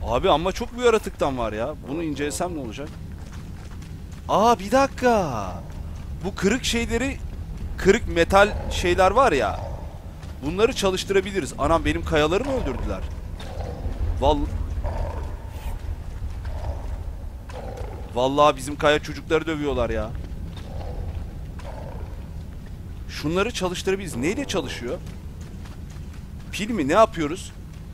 Abi ama çok bir yaratıktan var ya. Bunu incelesem ne olacak? Aa bir dakika. Bu kırık şeyleri, kırık metal şeyler var ya. Bunları çalıştırabiliriz. Anam benim kayaları mı öldürdüler? Vallahi bizim kaya çocukları dövüyorlar ya. Şunları çalıştırabiliriz. Neyle çalışıyor? Pil mi? Ne yapıyoruz?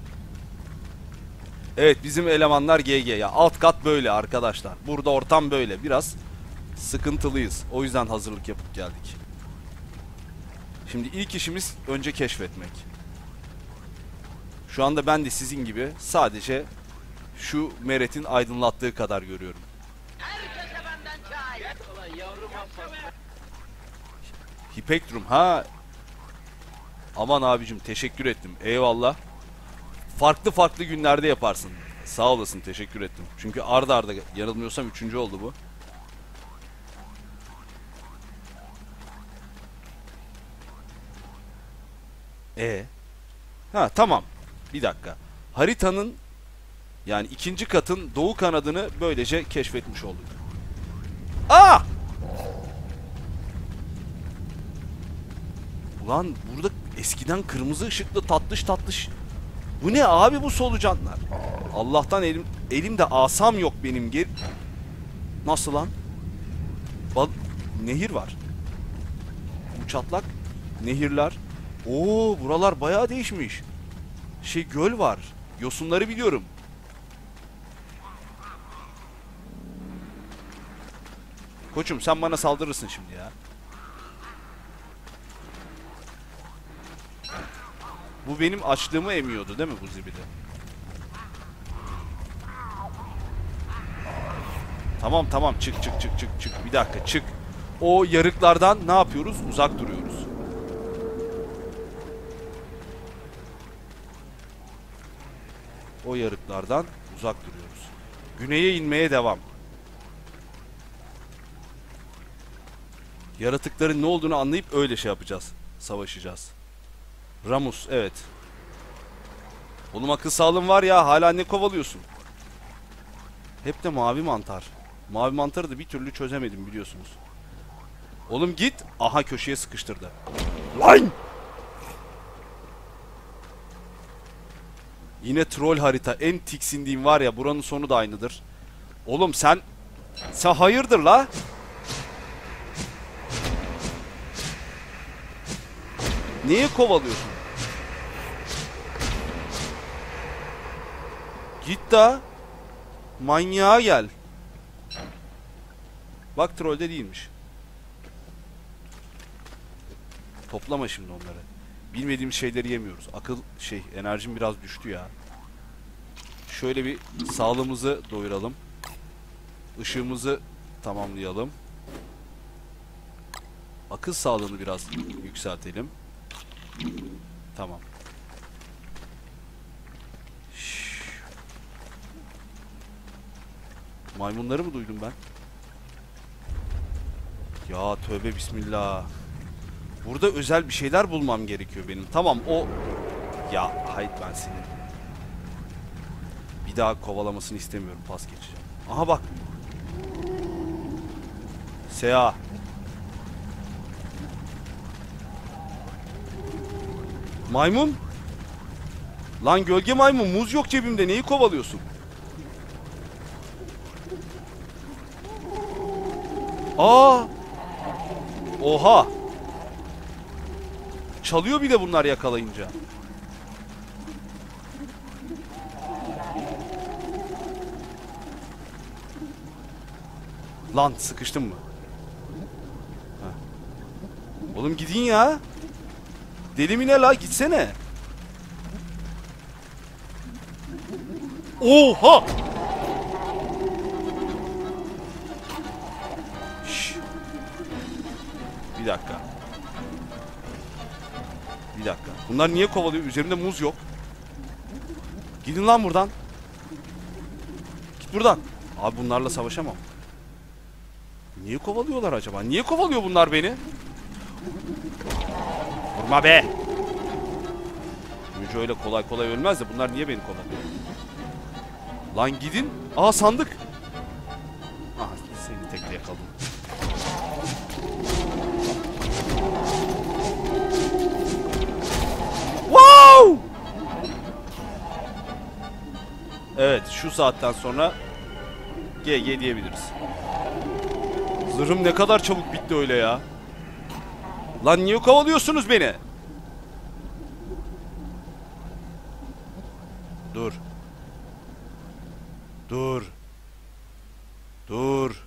Evet bizim elemanlar GG ya. Alt kat böyle arkadaşlar. Burada ortam böyle. Biraz sıkıntılıyız. O yüzden hazırlık yapıp geldik. Şimdi ilk işimiz önce keşfetmek. Şu anda ben de sizin gibi sadece şu Meret'in aydınlattığı kadar görüyorum. Hipektrum ha. Aman abicim teşekkür ettim. Eyvallah. Farklı farklı günlerde yaparsın. Sağ olasın, teşekkür ettim. Çünkü arda arda yanılmıyorsam 3. oldu bu. Ha tamam. Bir dakika. Haritanın yani 2. katın doğu kanadını böylece keşfetmiş olduk. Aa! Ulan burada eskiden kırmızı ışıklı tatlış tatlış. Bu ne abi bu solucanlar? Allah'tan elimde asam yok benim. Nasıl lan? Nehir var. Bu çatlak nehirler. Oo buralar bayağı değişmiş. Göl var. Yosunları biliyorum. Koçum sen bana saldırırsın şimdi ya. Bu benim açlığımı emiyordu değil mi bu zibidi? Tamam tamam çık. Bir dakika çık. O yarıklardan ne yapıyoruz? Uzak duruyoruz. O yarıklardan uzak duruyoruz. Güneye inmeye devam. Yaratıkların ne olduğunu anlayıp öyle şey yapacağız. Savaşacağız. Ramus evet. Oğlum akıl sağlığın var ya, hala ne kovalıyorsun? Hep de mavi mantar. Mavi mantarı da bir türlü çözemedim biliyorsunuz. Oğlum git. Aha köşeye sıkıştırdı. Lan! Yine troll harita. En tiksindiğim var ya, buranın sonu da aynıdır. Oğlum sen hayırdır la? Niye kovalıyorsun? Git da manyağa gel. Bak trollde değilmiş. Toplama şimdi onları. Bilmediğim şeyleri yemiyoruz. Enerjim biraz düştü ya. Şöyle bir sağlığımızı doyuralım. Işığımızı tamamlayalım. Akıl sağlığını biraz yükseltelim. Tamam. Maymunları mı duydum ben? Ya tövbe bismillah. Burada özel bir şeyler bulmam gerekiyor benim. Tamam o... Ya hayır ben senin. Bir daha kovalamasını istemiyorum. Pas geçeceğim. Aha bak. Seha. Maymun. Lan gölge maymun, muz yok cebimde. Neyi kovalıyorsun? Aa! Oha! Çalıyor bir de bunlar yakalayınca. Lan sıkıştın mı? Heh. Oğlum gidin ya. Deli mi ne la? Gitsene. Oha! Şş. Bir dakika. Bir dakika. Bunlar niye kovalıyor? Üzerimde muz yok. Gidin lan buradan. Git buradan. Abi bunlarla savaşamam. Niye kovalıyorlar acaba? Niye kovalıyor bunlar beni? Vurma be. Müce öyle kolay kolay ölmez de bunlar niye beni kovalıyor? Lan gidin. Aa sandık. Aha seni tekte yakaladım. Wow! Evet şu saatten sonra GG diyebiliriz. Zırhım ne kadar çabuk bitti öyle ya. Lan niye kovalıyorsunuz beni? Dur. Dur. Dur.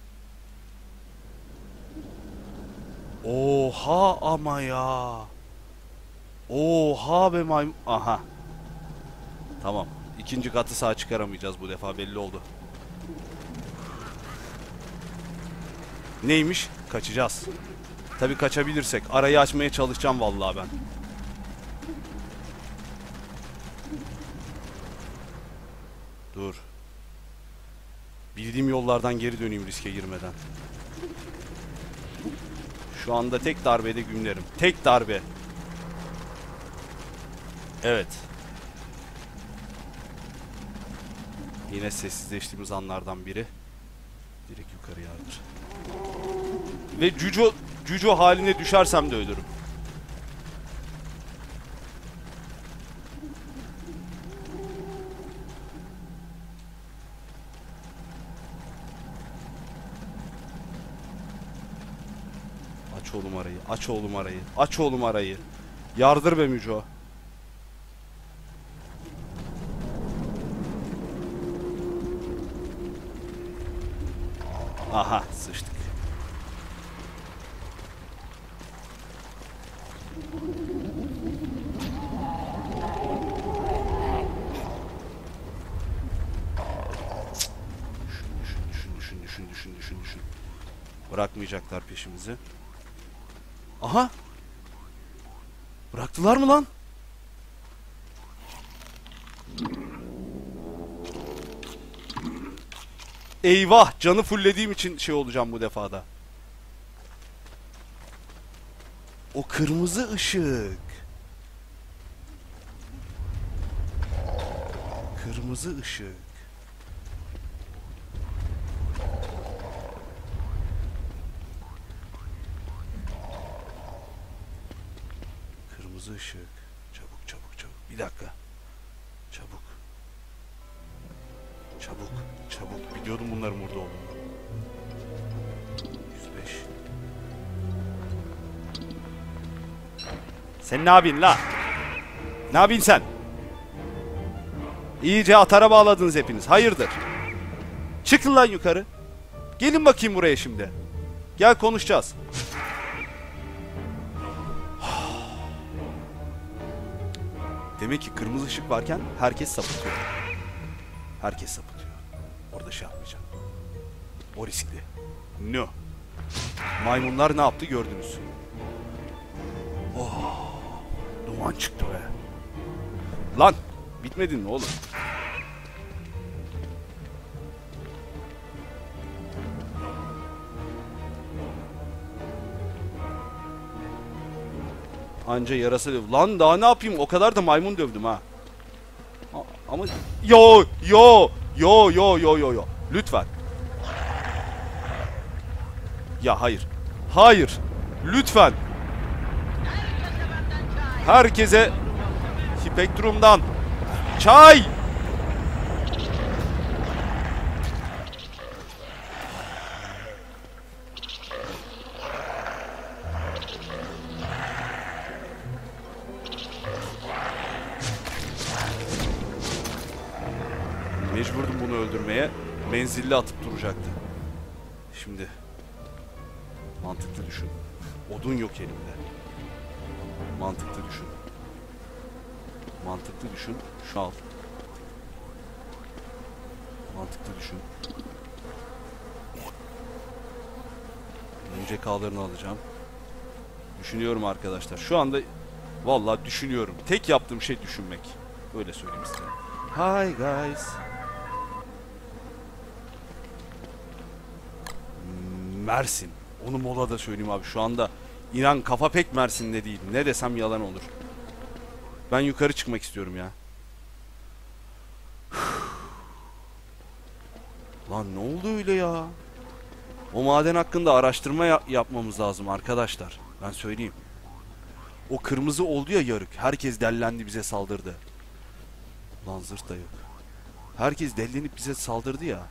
Oha ama ya. Oha be maymun. Aha. Tamam. İkinci katı sağ çıkaramayacağız bu defa, belli oldu. Neymiş? Kaçacağız. Tabii kaçabilirsek. Arayı açmaya çalışacağım vallahi ben. Dur. Bildiğim yollardan geri döneyim riske girmeden. Şu anda tek darbede gümlerim. Tek darbe. Evet. Yine sessizleştiğimiz anlardan biri. Direkt yukarı yardır. Ve cüco haline düşersem de ölürüm. Aç oğlum arayı, aç oğlum arayı, aç oğlum arayı. Yardır be Müco. Aha sıçtık. Düşün. Bırakmayacaklar peşimizi. Aha. Bıraktılar mı lan? Eyvah, canı fullediğim için şey olacağım bu defada. O kırmızı ışık. Kırmızı ışık. Kırmızı ışık. Çabuk. Bir dakika. Çabuk. Biliyordum bunların burada olduğunu. 105. Sen ne yapıyorsun la? Ne yapıyorsun sen? İyice atara bağladınız hepiniz. Hayırdır? Çıkın lan yukarı. Gelin bakayım buraya şimdi. Gel konuşacağız. Demek ki kırmızı ışık varken herkes sapıtıyor. Orada şey yapmayacağım. O riskli. No. Maymunlar ne yaptı gördünüz. Oh. Duman çıktı be. Lan. Bitmedin mi oğlum? Anca yarasa döv. Lan daha ne yapayım? O kadar da maymun dövdüm ha. Ama yo. Lütfen. Ya hayır. Hayır. Lütfen. Herkese Spektrum'dan çay. Mecburdum bunu öldürmeye. Menzilli atıp duracaktı. Şimdi mantıklı düşün. Odun yok elimde. Mantıklı düşün. Şunu al. Mantıklı düşün. Önce K'larını alacağım. Düşünüyorum arkadaşlar. Şu anda vallahi düşünüyorum. Tek yaptığım şey düşünmek. Öyle söyleyeyim size. Hi guys. Mersin. Onu molada söyleyeyim abi. Şu anda inan kafa pek Mersin'de değil. Ne desem yalan olur. Ben yukarı çıkmak istiyorum ya. Lan ne oldu öyle ya? O maden hakkında araştırma yapmamız lazım arkadaşlar. Ben söyleyeyim. O kırmızı oldu ya yarık. Herkes dellendi, bize saldırdı. Lan zırt da yok. Herkes dellenip bize saldırdı ya.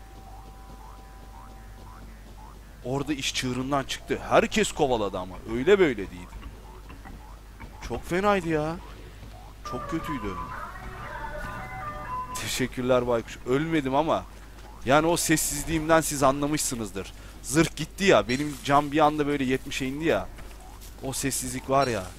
Orada iş çığırından çıktı. Herkes kovaladı ama. Öyle böyle değil. Çok fenaydı ya. Çok kötüydü. Teşekkürler Baykuş. Ölmedim ama yani o sessizliğimden siz anlamışsınızdır. Zırh gitti ya. Benim cam bir anda böyle 70'e indi ya. O sessizlik var ya.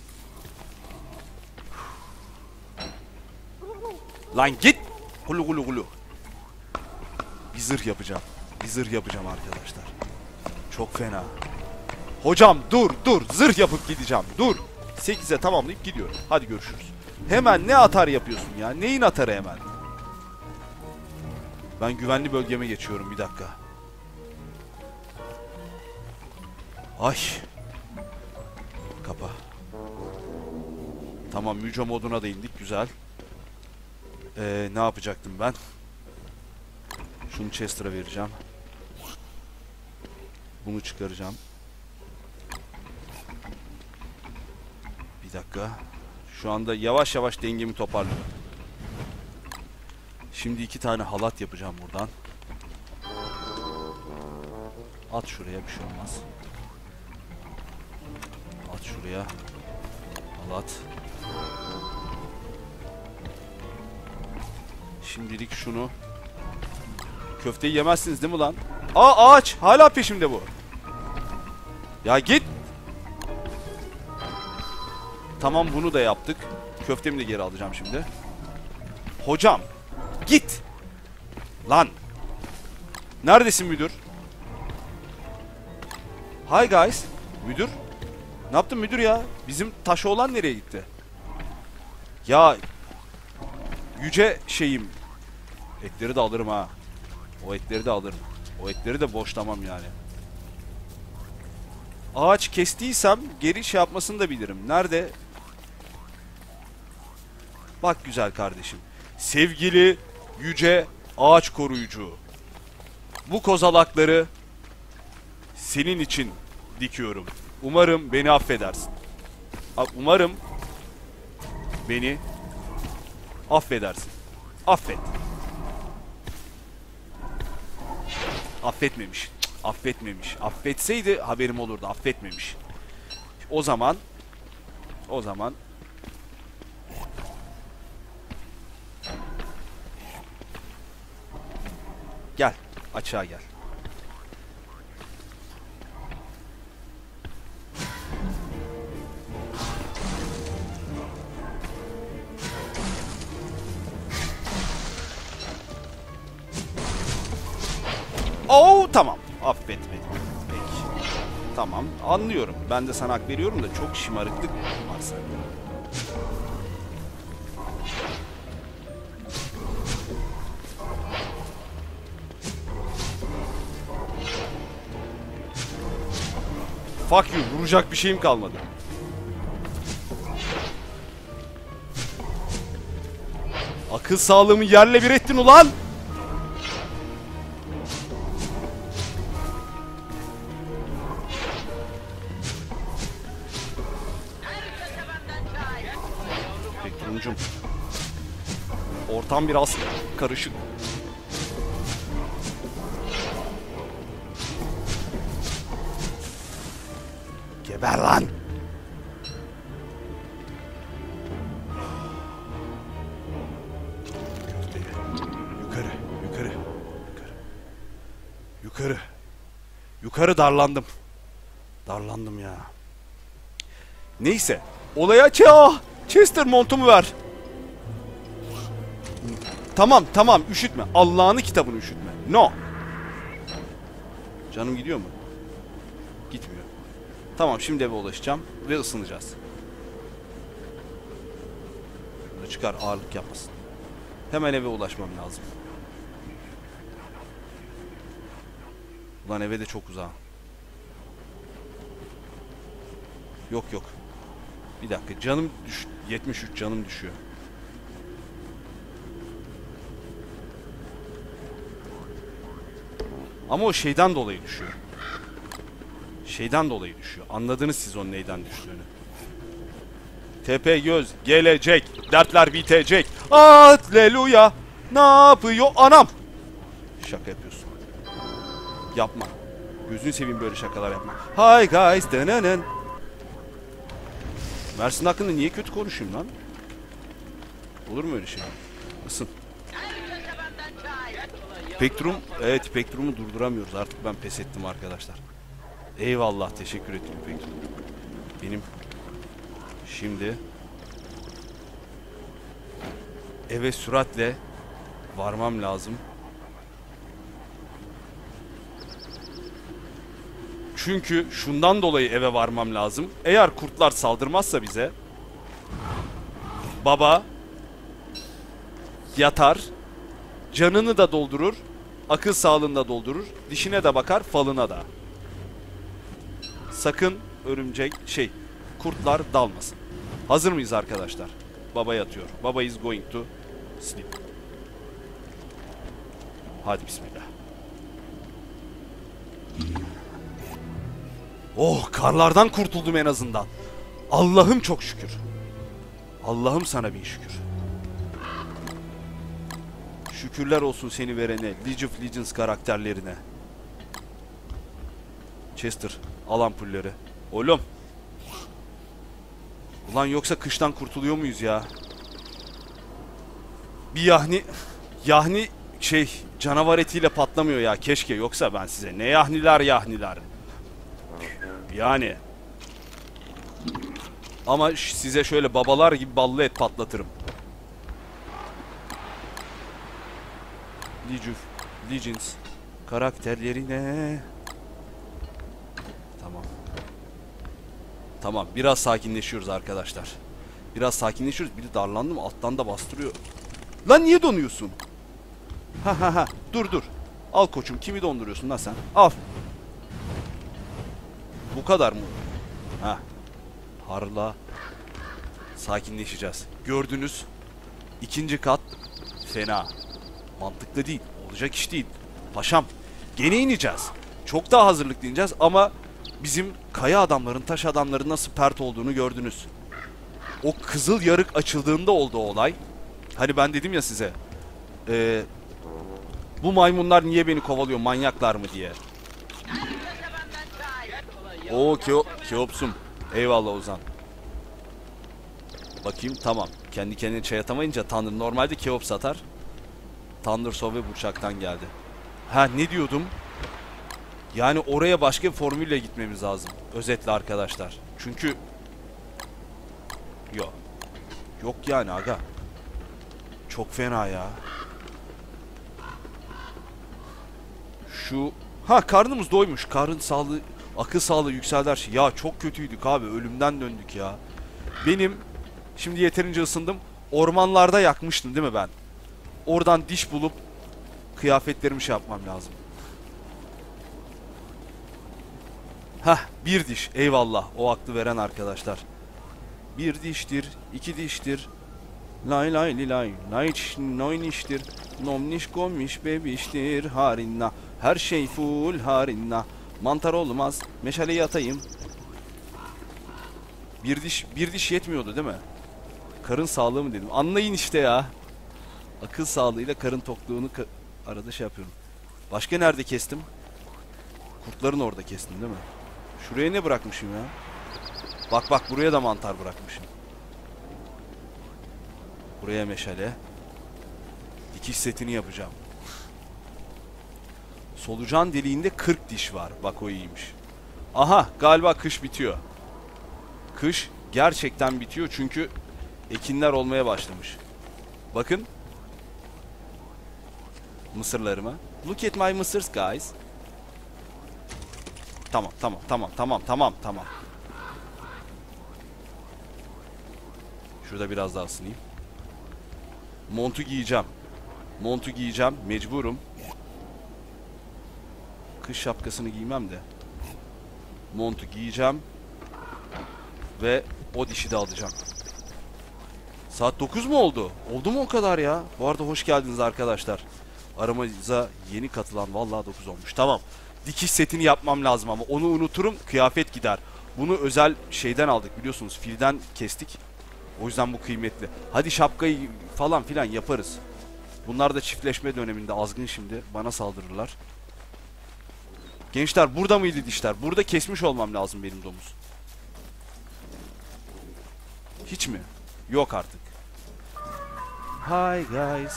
Lan git. Gulu gulu gulu. Bir zırh yapacağım. Bir zırh yapacağım arkadaşlar. Çok fena. Hocam dur dur. Zırh yapıp gideceğim. Dur. 8'e tamamlayıp gidiyorum. Hadi görüşürüz. Hemen ne atar yapıyorsun ya? Neyin atarı hemen? Ben güvenli bölgeme geçiyorum, bir dakika. Ay. Kapa. Tamam, müco moduna da indik, güzel. Ne yapacaktım ben? Şunu Chester'a vereceğim. Bunu çıkaracağım. Bir dakika. Şu anda yavaş yavaş dengemi toparlıyorum. Şimdi 2 tane halat yapacağım buradan. At şuraya, bir şey olmaz. At şuraya. Halat. Şimdilik şunu. Köfteyi yemezsiniz değil mi lan? Aa, ağaç! Hala peşimde bu. Ya git! Tamam, bunu da yaptık. Köftemi de geri alacağım şimdi. Hocam! Git! Lan! Neredesin müdür? Hi guys! Müdür? Ne yaptın müdür ya? Bizim Taşoğlan nereye gitti? Ya... Yüce şeyim. Etleri de alırım ha. O etleri de alırım. O etleri de boşlamam yani. Ağaç kestiysem geri şey yapmasını da bilirim. Nerede? Bak güzel kardeşim. Sevgili yüce ağaç koruyucu. Bu kozalakları senin için dikiyorum. Umarım beni affedersin. Umarım beni affedersin. Affet. Affetmemiş. Cık, affetmemiş. Affetseydi haberim olurdu. Affetmemiş. O zaman gel. Açığa gel. Oo, tamam. Affetmedim. Peki. Tamam, anlıyorum. Ben de sana hak veriyorum da çok şımarıklık var sende. Fuck you, vuracak bir şeyim kalmadı. Akıl sağlığımı yerle bir ettin ulan! Bekleyincim. Ortam biraz karışık. Geber lan! Yukarı, yukarı, yukarı. Yukarı. Yukarı darlandım. Darlandım ya. Neyse. Olaya Chester montumu ver. Tamam, tamam, üşütme. Allah'ını kitabını üşütme. No. Canım gidiyor mu? Gitmiyor. Tamam, şimdi eve ulaşacağım ve ısınacağız. Bunu çıkar, ağırlık yapmasın. Hemen eve ulaşmam lazım. Ulan eve de çok uzak. Yok yok. Bir dakika, canım 73 canım düşüyor. Ama o şeyden dolayı düşüyor. Şeyden dolayı düşüyor. Anladınız siz onun neyden düştüğünü. Tepe göz gelecek. Dertler bitecek. Alleluya. Ne yapıyor anam? Şaka yapıyorsun. Yapma. Gözünü seveyim böyle şakalar yapma. Hi guys. Dönenen. Mersin hakkında niye kötü konuşayım lan? Olur mu öyle şey? Isın. Spektrum. Evet, Spektrum'u durduramıyoruz. Artık ben pes ettim arkadaşlar. Eyvallah. Teşekkür ettim Spektrum. Benim şimdi eve süratle varmam lazım. Çünkü şundan dolayı eve varmam lazım. Eğer kurtlar saldırmazsa bize baba yatar, canını da doldurur, akıl sağlığını da doldurur, dişine de bakar, falına da. Sakın örümcek kurtlar dalmasın. Hazır mıyız arkadaşlar? Baba yatıyor. Baba is going to sleep. Hadi bismillah. Oh, karlardan kurtuldum en azından. Allah'ım çok şükür. Allah'ım sana bin şükür. Şükürler olsun seni verene, League of Legends karakterlerine. Chester, al ampulleri. Oğlum. Ulan yoksa kıştan kurtuluyor muyuz ya? Bir yahni canavar etiyle patlamıyor ya. Keşke, yoksa ben size ne yahniler. Yani. Ama size şöyle babalar gibi ballı et patlatırım. League of Legends karakterlerine. Tamam. Tamam, biraz sakinleşiyoruz arkadaşlar. Biraz sakinleşiyoruz. Biri darlandı mı alttan da bastırıyor. Lan niye donuyorsun? Ha. Dur. Al koçum, kimi donduruyorsun lan sen? Al. Bu kadar mı? Ha. Harla. Sakinleşeceğiz. Gördünüz. İkinci kat fena. Mantıklı değil. Olacak iş değil. Paşam. Gene ineceğiz. Çok daha hazırlıklı ineceğiz ama bizim kaya adamların, taş adamların nasıl pert olduğunu gördünüz. O kızıl yarık açıldığında oldu o olay. Hani ben dedim ya size. Bu maymunlar niye beni kovalıyor, manyaklar mı diye. Oo Keops'um. Eyvallah Ozan. Bakayım, tamam. Kendi kendine çay atamayınca Tanrı normalde Keops atar. Thunder Sov ve Burçak'tan geldi. Ha, ne diyordum? Yani oraya başka bir formülle gitmemiz lazım. Özetle arkadaşlar. Çünkü Yok yani aga. Çok fena ya. Karnımız doymuş. Karın sağlığı, akıl sağlığı yükseldi her şey. Ya çok kötüydük abi. Ölümden döndük ya. Benim şimdi yeterince ısındım. Ormanlarda yakmıştım değil mi ben? Oradan diş bulup kıyafetlerimi yapmam lazım. Bir diş. Eyvallah. O aklı veren arkadaşlar. Bir diştir, iki diştir. Lay lay li lay. Layç noyniştir. Nomniş kommiş bebiştir. Harinna. Her şey full harinna. Mantar olmaz. Meşaleyi atayım. Bir diş yetmiyordu değil mi? Karın sağlığı mı dedim. Anlayın işte ya. Akıl sağlığıyla karın tokluğunu arada yapıyorum. Başka nerede kestim? Kurtların orada kestim değil mi? Şuraya ne bırakmışım ya? Bak buraya da mantar bırakmışım. Buraya meşale. Dikiş setini yapacağım. Solucan deliğinde 40 diş var. Bak o iyiymiş. Aha, galiba kış bitiyor. Kış gerçekten bitiyor çünkü ekinler olmaya başlamış. Bakın. Mısırlarıma. Look at my mısırs guys. Tamam. Şurada biraz daha ısınayım. Montu giyeceğim. Mecburum. Kış şapkasını giymem de. Montu giyeceğim. Ve o dişi de alacağım. Saat 9 mu oldu? Oldu mu o kadar ya? Bu arada hoş geldiniz arkadaşlar. Aramıza yeni katılan vallahi 9 olmuş. Tamam. Dikiş setini yapmam lazım ama onu unuturum, kıyafet gider. Bunu özel şeyden aldık biliyorsunuz. Filden kestik. O yüzden bu kıymetli. Hadi şapkayı falan filan yaparız. Bunlar da çiftleşme döneminde azgın şimdi. Bana saldırırlar. Gençler burada mıydı dişler? Burada kesmiş olmam lazım benim domuz. Hiç mi? Yok artık. Hi guys.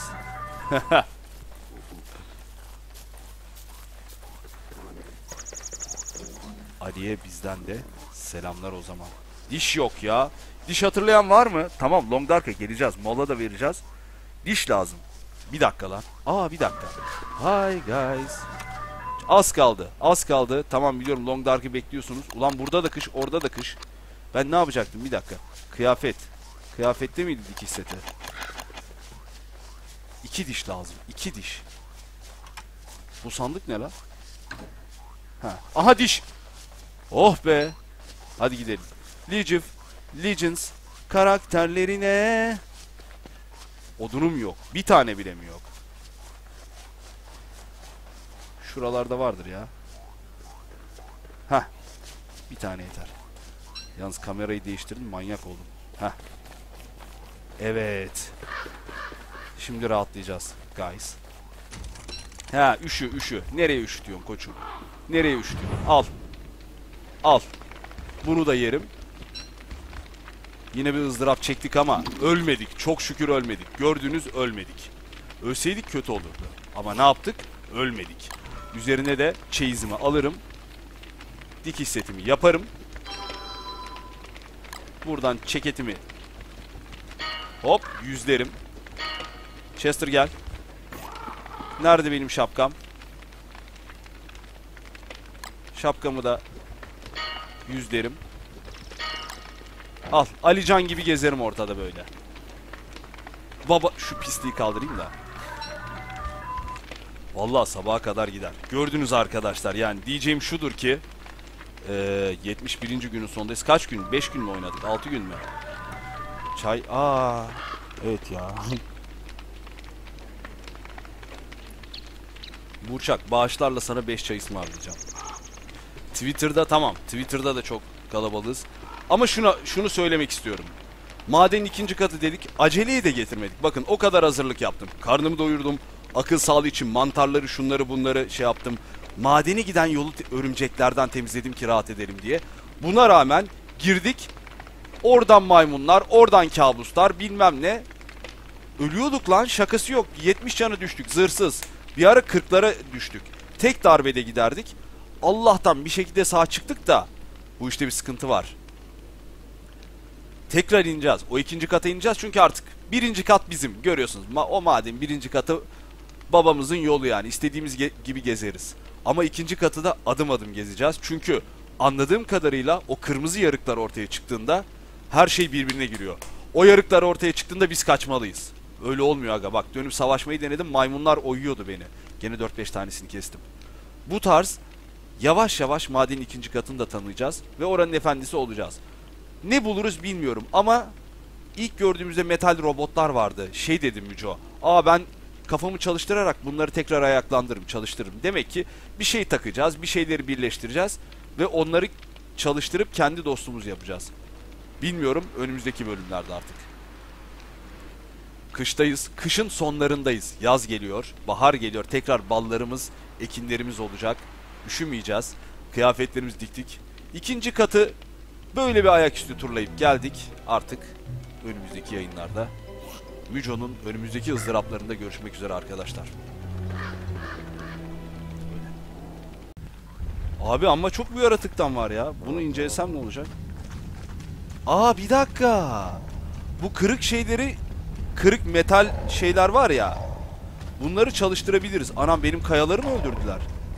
Ali'ye bizden de selamlar o zaman. Diş yok ya. Diş hatırlayan var mı? Tamam, Long Dark'a geleceğiz. Mola da vereceğiz. Diş lazım. Bir dakika lan. Bir dakika. Hi guys. Az kaldı. Az kaldı. Tamam biliyorum, Long Dark'ı bekliyorsunuz. Ulan burada da kış, orada da kış. Ben ne yapacaktım? Bir dakika. Kıyafet. Kıyafette miydi dikiş seti? 2 diş lazım. 2 diş. Bu sandık ne lan? Aha diş. Oh be. Hadi gidelim. Legends karakterlerine. Odunum yok. Bir tane bile mi yok? Şuralarda vardır ya. Bir tane yeter. Yalnız kamerayı değiştirdim, manyak oldum. Evet. Şimdi rahatlayacağız guys. Üşü. Nereye üşütüyorsun koçum? Nereye üşütüyorsun? Al. Al. Bunu da yerim. Yine bir ızdırap çektik ama ölmedik. Çok şükür ölmedik. Gördüğünüz ölmedik. Ölseydik kötü olurdu. Ama ne yaptık? Ölmedik. Üzerine de çeyizimi alırım. Dikiş setimi yaparım. Buradan ceketimi hop yüzlerim. Chester gel. Nerede benim şapkam? Şapkamı da yüzlerim. Al. Alican gibi gezerim ortada böyle. Baba şu pisliği kaldırayım da. Vallahi sabaha kadar gider. Gördünüz arkadaşlar, yani diyeceğim şudur ki 71. günün sonundayız. Kaç gün? 5 gün mü oynadık? 6 gün mü? Çay. Evet ya. Burçak, bağışlarla sana 5 çay ısmarlayacağım. Twitter'da tamam. Twitter'da da çok kalabalığız. Ama şunu söylemek istiyorum. Madenin 2. katı dedik. Aceleyi de getirmedik. Bakın o kadar hazırlık yaptım. Karnımı doyurdum. Akıl sağlığı için mantarları, şunları bunları şey yaptım. Madene giden yolu örümceklerden temizledim ki rahat edelim diye. Buna rağmen girdik. Oradan maymunlar, oradan kabuslar, bilmem ne. Ölüyorduk lan, şakası yok. 70 canı düştük zırhsız. Bir ara 40'lara düştük. Tek darbede giderdik. Allah'tan bir şekilde sağ çıktık da bu işte bir sıkıntı var. Tekrar ineceğiz. O 2. kata ineceğiz çünkü artık 1. kat bizim. Görüyorsunuz. O maden 1. katı babamızın yolu yani. İstediğimiz gibi gezeriz. Ama 2. katı da adım adım gezeceğiz. Çünkü anladığım kadarıyla o kırmızı yarıklar ortaya çıktığında her şey birbirine giriyor. O yarıklar ortaya çıktığında biz kaçmalıyız. Öyle olmuyor aga. Bak dönüp savaşmayı denedim. Maymunlar oyuyordu beni. Gene 4-5 tanesini kestim. Bu tarz yavaş yavaş madenin 2. katını da tanıyacağız. Ve oranın efendisi olacağız. Ne buluruz bilmiyorum ama ilk gördüğümüzde metal robotlar vardı. Şey dedim Müco. Ben kafamı çalıştırarak bunları tekrar ayaklandırırım, çalıştırırım. Demek ki bir şey takacağız, bir şeyleri birleştireceğiz ve onları çalıştırıp kendi dostumuz yapacağız. Bilmiyorum, önümüzdeki bölümlerde artık. Kıştayız, kışın sonlarındayız. Yaz geliyor, bahar geliyor. Tekrar ballarımız, ekinlerimiz olacak. Üşümeyeceğiz. Kıyafetlerimizi diktik. 2. katı böyle bir ayaküstü turlayıp geldik. Artık önümüzdeki yayınlarda Müco'nun önümüzdeki ızdıraplarında görüşmek üzere arkadaşlar. Abi ama çok bir yaratıktan var ya. Bunu incelesem ne olacak? Bir dakika. Bu kırık şeyleri, kırık metal şeyler var ya. Bunları çalıştırabiliriz. Anam benim kayaları mı öldürdüler?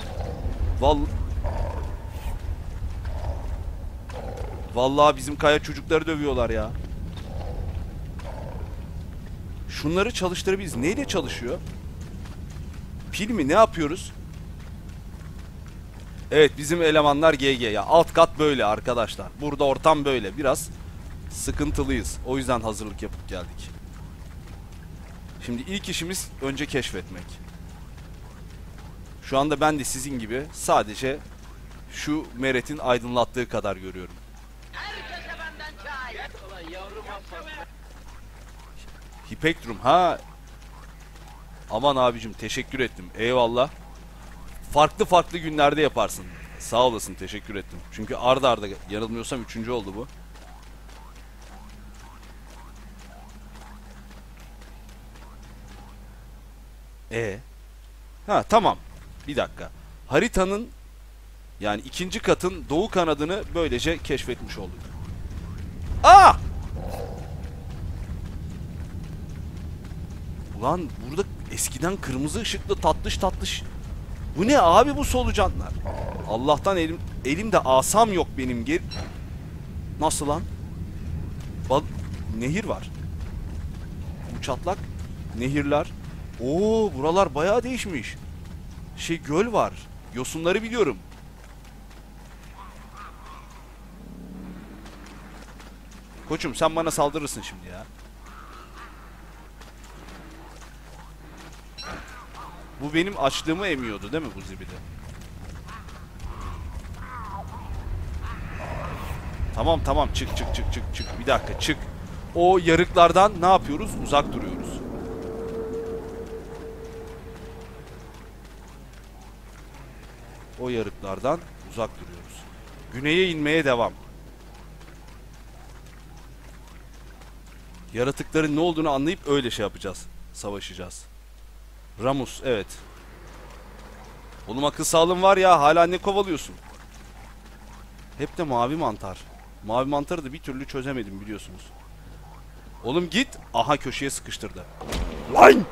Vallahi bizim kaya çocukları dövüyorlar ya. Şunları çalıştırabiliriz. Neyle çalışıyor? Pil mi? Ne yapıyoruz? Evet, bizim elemanlar GG ya. Alt kat böyle arkadaşlar. Burada ortam böyle. Biraz sıkıntılıyız. O yüzden hazırlık yapıp geldik. Şimdi ilk işimiz önce keşfetmek. Şu anda ben de sizin gibi sadece şu Meret'in aydınlattığı kadar görüyorum. Hipektrum ha. Aman abicim teşekkür ettim. Eyvallah. Farklı farklı günlerde yaparsın. Sağ olasın, teşekkür ettim. Çünkü arda arda yanılmıyorsam 3. oldu bu. Ha tamam. Bir dakika. Haritanın yani ikinci katın doğu kanadını böylece keşfetmiş olduk. Aa! Ulan burada eskiden kırmızı ışıklı tatlış tatlış. Bu ne abi bu solucanlar? Allah'tan elimde asam yok benim. Nasıl lan? Nehir var. Bu çatlak nehirler. Oo, buralar bayağı değişmiş. Göl var. Yosunları biliyorum. Koçum sen bana saldırırsın şimdi ya. Bu benim açlığımı emiyordu değil mi bu zibidi? Tamam tamam, çık çık çık çık çık. Bir dakika, çık. O yarıklardan ne yapıyoruz? Uzak duruyoruz. O yarıklardan uzak duruyoruz. Güneye inmeye devam. Yaratıkların ne olduğunu anlayıp öyle şey yapacağız. Savaşacağız. Ramus, evet. Oğlum akıl sağlığın var ya, hala ne kovalıyorsun? Hep de mavi mantar. Mavi mantarı da bir türlü çözemedim biliyorsunuz. Oğlum git. Aha, köşeye sıkıştırdı. Lan!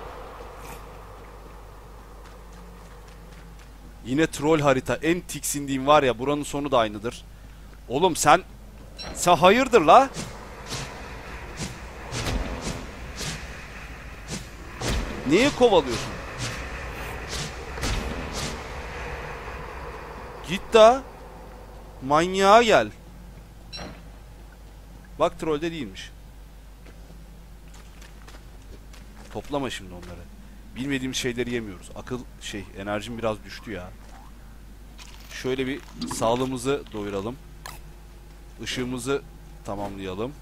Yine troll harita. En tiksindiğim var ya, buranın sonu da aynıdır. Oğlum sen hayırdır la? Niye kovalıyorsun? Git da manyağa gel. Bak, trollde değilmiş. Toplama şimdi onları. Bilmediğimiz şeyleri yemiyoruz. Enerjim biraz düştü ya. Şöyle bir sağlığımızı doyuralım. Işığımızı tamamlayalım.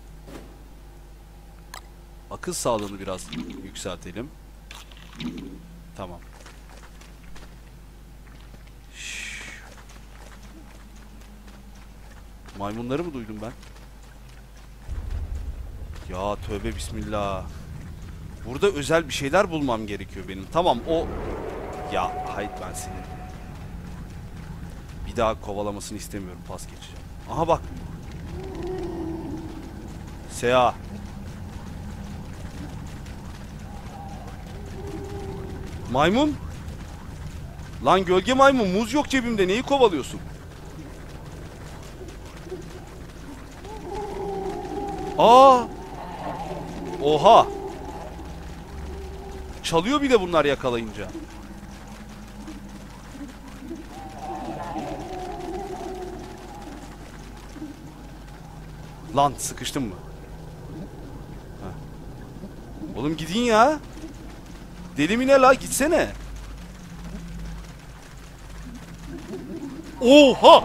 Akıl sağlığını biraz yükseltelim. Tamam. Maymunları mı duydum ben? Ya tövbe bismillah. Burada özel bir şeyler bulmam gerekiyor benim. Tamam o... Ya hayır, ben seni... Bir daha kovalamasını istemiyorum. Pas geçeceğim. Aha bak. Seha. Maymun. Lan gölge maymun, muz yok cebimde. Neyi kovalıyorsun? Aa! Oha! Çalıyor bir de bunlar yakalayınca. Lan sıkıştın mı? Heh. Oğlum gidin ya. Deli mi ne la? Gitsene. Oha!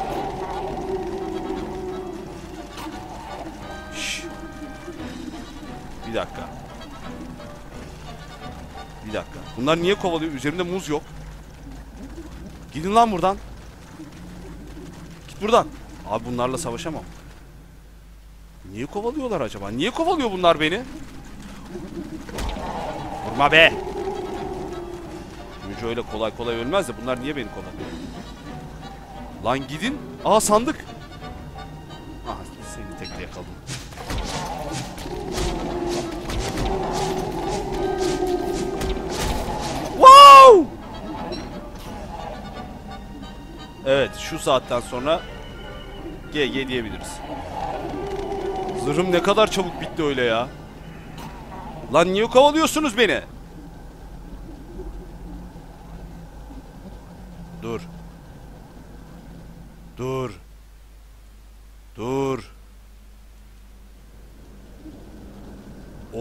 Şş. Bir dakika. Bir dakika. Bunlar niye kovalıyor? Üzerimde muz yok. Gidin lan buradan. Git buradan. Abi bunlarla savaşamam. Niye kovalıyorlar acaba? Niye kovalıyor bunlar beni? Vurma be! Önce öyle kolay kolay ölmez de bunlar niye beni kovalıyor? Lan gidin. Aa, sandık. Ah, seni tekte yakaladım. Wow! Evet, şu saatten sonra GG diyebiliriz. Zırhım ne kadar çabuk bitti öyle ya. Lan niye kovalıyorsunuz beni? Dur. Dur. Dur.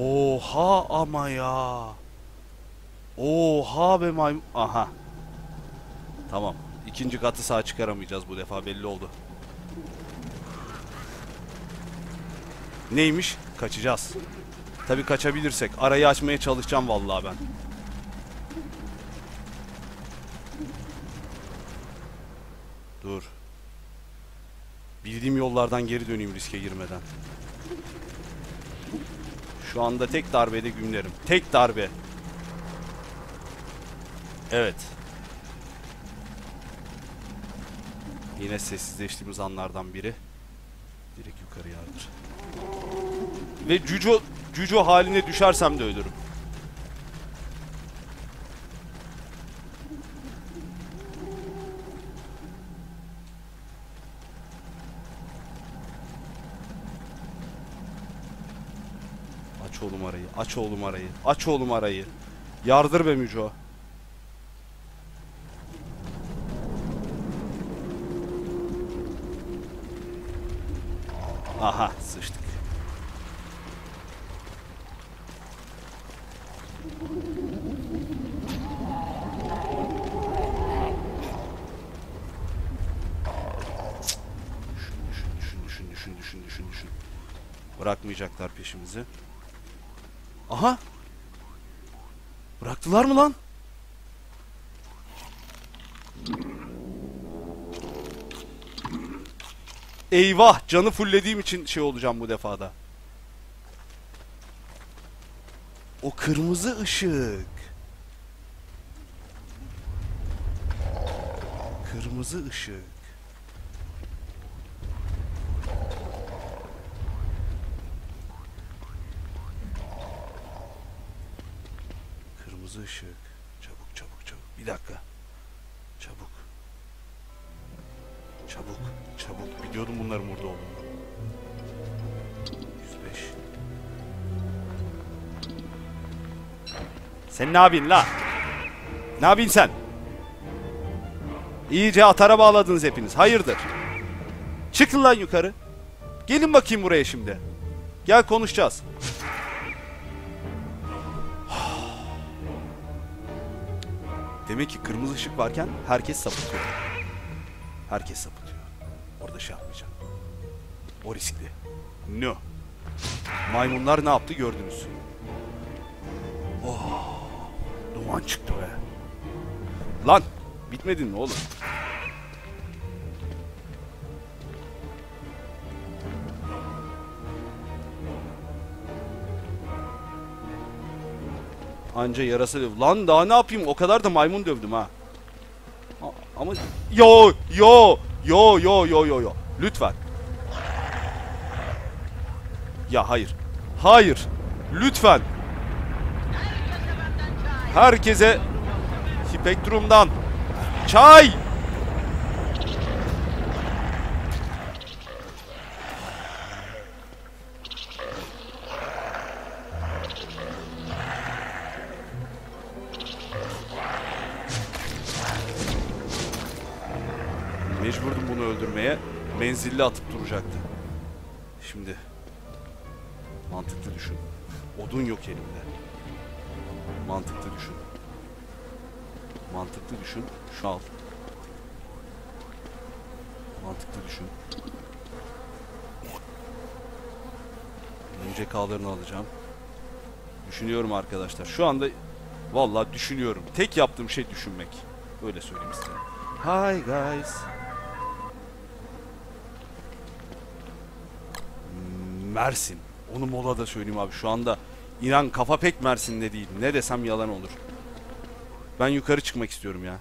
Oha ama ya. Oha be maymun. Aha. Tamam. İkinci katı sağ çıkaramayacağız bu defa, belli oldu. Neymiş? Kaçacağız. Tabii kaçabilirsek. Arayı açmaya çalışacağım vallahi ben. Dur. Bildiğim yollardan geri döneyim riske girmeden. Şu anda tek darbede gümlerim. Tek darbe. Evet. Yine sessizleştiğimiz anlardan biri. Direkt yukarı yardır. Ve cüco haline düşersem de ölürüm. Aç oğlum arayı, aç oğlum arayı, aç oğlum arayı. Yardır be Müco. Aha, sıçtık. Düşün. Bırakmayacaklar peşimizi. Aha! Bıraktılar mı lan? Eyvah! Canı fullediğim için şey olacağım bu defada. O kırmızı ışık. Kırmızı ışık. Kırmızı ışık. Çabuk. Bir dakika. Çabuk. Biliyordum bunların burada olduğunu. 105. Sen ne yapıyorsun la? Ne yapıyorsun sen? İyice atara bağladınız hepiniz. Hayırdır? Çıkın lan yukarı. Gelin bakayım buraya şimdi. Gel konuşacağız. Demek ki kırmızı ışık varken herkes sapıtıyor. Herkes sapıtıyor. Orada şey yapmayacağım. O riskli. No. Maymunlar ne yaptı gördünüz. Oh. Duman çıktı be. Lan. Bitmedin mi oğlum? Anca yarası döv. Lan daha ne yapayım? O kadar da maymun dövdüm ha. Ama yo. Lütfen. Ya hayır. Hayır. Lütfen. Herkese Spektrum'dan çay. Mecburdum bunu öldürmeye. Menzilli atıp duracaktı. Şimdi mantıklı düşün. Odun yok elimde. Mantıklı düşün. Şu al. Mantıklı düşün. Önce K'larını alacağım. Düşünüyorum arkadaşlar. Şu anda vallahi düşünüyorum. Tek yaptığım şey düşünmek. Öyle söyleyeyim size. Hi guys. Mersin. Onu molada söyleyeyim abi. Şu anda inan kafa pek Mersin'de değil. Ne desem yalan olur. Ben yukarı çıkmak istiyorum ya.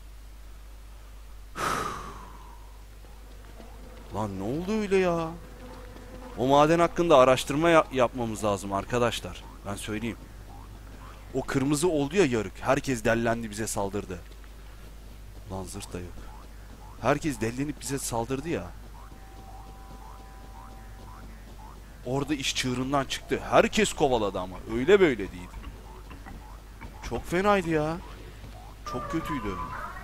Lan ne oldu öyle ya? O maden hakkında araştırma yapmamız lazım arkadaşlar. Ben söyleyeyim. O kırmızı oldu ya yarık. Herkes dellendi, bize saldırdı. Lan zırt da yok. Herkes dellenip bize saldırdı ya. Orada iş çığırından çıktı. Herkes kovaladı ama. Öyle böyle değil. Çok fenaydı ya. Çok kötüydü.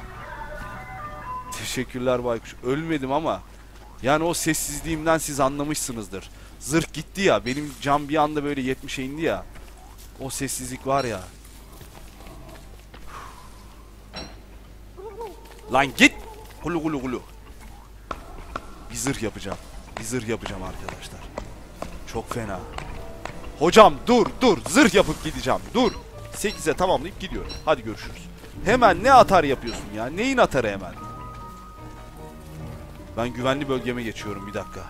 Teşekkürler Baykuş. Ölmedim ama yani o sessizliğimden siz anlamışsınızdır. Zırh gitti ya. Benim cam bir anda böyle 70'e indi ya. O sessizlik var ya. Lan git. Gulu gulu gulu. Bir zırh yapacağım. Bir zırh yapacağım arkadaşlar. Çok fena. Hocam dur dur. Zırh yapıp gideceğim. Dur. 8'e tamamlayıp gidiyorum. Hadi görüşürüz. Hemen ne atar yapıyorsun ya? Neyin atarı hemen? Ben güvenli bölgeme geçiyorum bir dakika.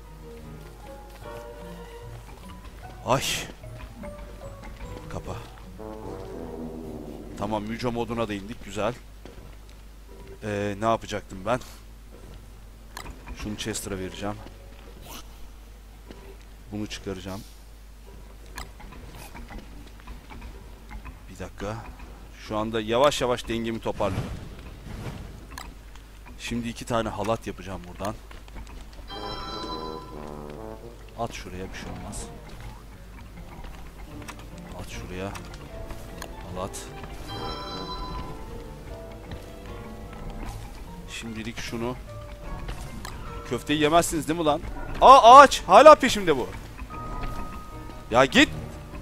Ay. Kapa. Tamam, müce moduna da indik. Güzel. Ne yapacaktım ben? Şunu Chester'a vereceğim. Bunu çıkaracağım. Bir dakika. Şu anda yavaş yavaş dengemi toparlıyorum. Şimdi 2 tane halat yapacağım buradan. At şuraya, bir şey olmaz. At şuraya. Halat. Şimdilik şunu. Köfteyi yemezsiniz değil mi lan? Aa, ağaç. Hala peşimde bu. Ya git.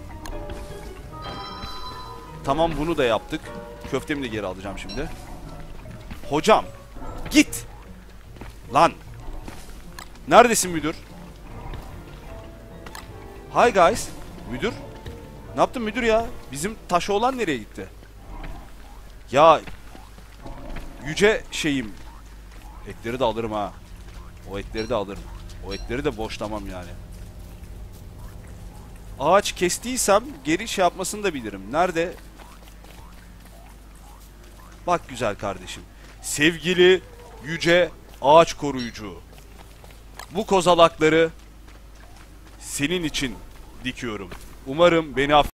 Tamam, bunu da yaptık. Köftemi de geri alacağım şimdi. Hocam. Git. Lan. Neredesin müdür? Hi guys. Müdür. Ne yaptın müdür ya? Bizim Taşoğlan nereye gitti? Ya. Yüce şeyim. Etleri de alırım ha. O etleri de alırım. O etleri de boşlamam yani. Ağaç kestiysem geri şey yapmasını da bilirim. Nerede? Bak güzel kardeşim. Sevgili yüce ağaç koruyucu. Bu kozalakları senin için dikiyorum. Umarım beni